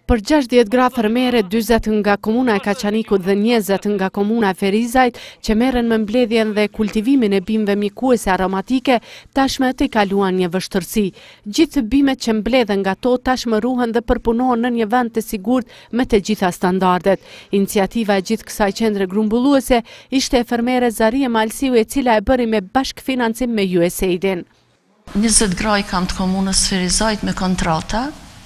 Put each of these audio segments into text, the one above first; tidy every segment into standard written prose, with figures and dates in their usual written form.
Për 60 gra fermere, 40 nga komuna e Kaçanikut dhe 20 nga komuna e Ferizajt, që merren me mbledhjen dhe kultivimin e bimëve mjekuese aromatike, tashmë të kaluan një vështërsi. Gjithë bimet që mbledhen nga to tashmë ruhen dhe përpunohen në një vend të sigurt me të gjitha standardet. Iniciativa e gjithë kësaj qendre grumbulluese ishte e fermere Zarie Malsiu, e cila e bëri me bashkëfinancim me USAID-in. 20 gra i kam të komunës Ferizajt me kontrata.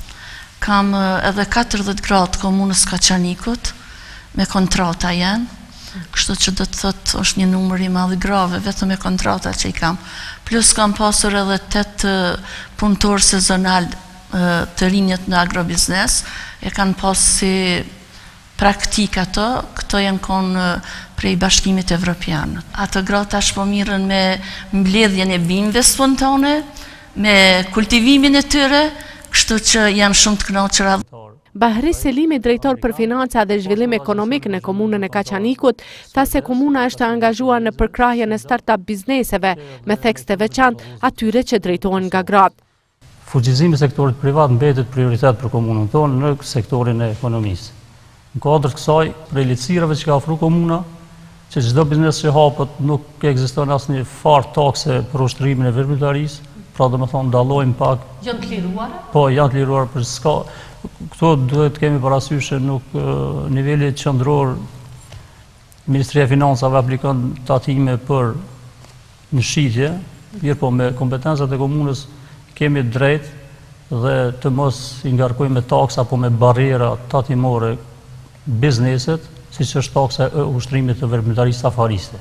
Kam edhe 40 gradë komunës Kaçanikut me kontrata janë, kështu që do të thotë është një numër i madh i grave vetëm me kontrata që i kam. Plus kam pasur edhe 8 punëtorë sezonal të rinjët në agrobiznes, e kanë pasur si praktik ato, këto janë konë prej Bashkimit Evropian. Ato gratë tash po mirën me mbledhjen e bimëve spontane, me kultivimin e tyre, kështu që jam shumë të kënaqur. Bahri Selimi, drejtor për financa dhe zhvillim ekonomik në komunën e Kaçanikut, tha se komuna është angazhuar në përkrahjen e start-up bizneseve me theks të veçantë atyre që drejtohen nga gratë. Fuqizimi i sektorit privat mbetet prioritet për komunën tonë në sektorin e ekonomisë. Në kuadër të kësaj, prej lehtësirave që ka ofruar komuna, që çdo biznes që hapet nuk ekziston asnjë farë takse për ushtrimin e veprimtarisë, pra do me thonë dalojmë pak. Janë të liruara? Po, janë të liruara për s'ka. Këto duhet kemi parasysh që nuk niveli qendror Ministria e Financave aplikon tatime për në shitje, mirë po me kompetencat e komunës kemi drejt dhe të mos i ngarkojmë me taksa apo me barriera tatimore bizneset, siç është taksa e ushtrimit të veprimtarisë safariste.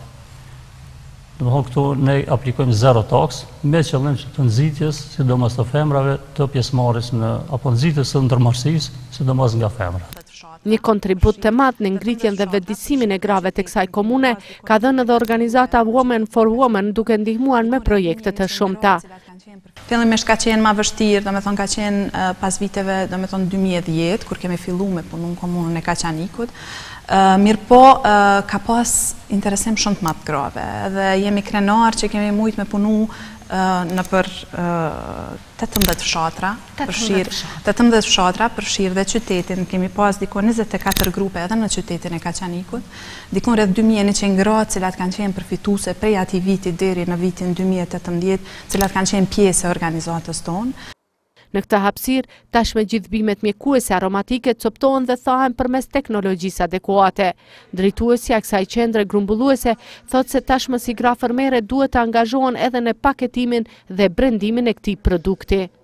Dhe këtu ne aplikojmë zero taks me qëllim të nxitjes, sidomos të femrave, të pjesëmarrjes apo nxitjes së ndërmarrësisë, sidomos nga femrat. Një kontribut të madh në ngritjen dhe vetëdijsimin e grave të kësaj komune ka dhënë edhe organizata Women for Women, duke ndihmuar me projekte të shumta. Fillimisht ka qenë ma vështirë, domethënë ka qenë pas viteve, domethënë 2010, kur kemi fillu me punu në komunën e Kaçanikut. Mirë po, ka pas interesim shumë të madh grave, dhe jemi krenar që kemi mujt me punu në për 18 fshatra, 18 fshatra përfshirë dhe qytetin. Kemi pas dikon 24 grupe edhe në qytetin e Kaçanikut, dikon rreth 2100 gra, cilat kanë qenë përfituese prej atij viti deri në vitin 2018, cilat kanë qenë pjesë e organizatës tonë. Në këtë hapësirë, tashmë gjithë bimet mjekuese aromatike coptohen dhe thahen përmes teknologjisë adekuate. Drejtuesja e kësaj qendre grumbulluese thotë se tashmë si gra fermere duhet të angazhohen edhe në paketimin dhe brendimin e këtij produkti.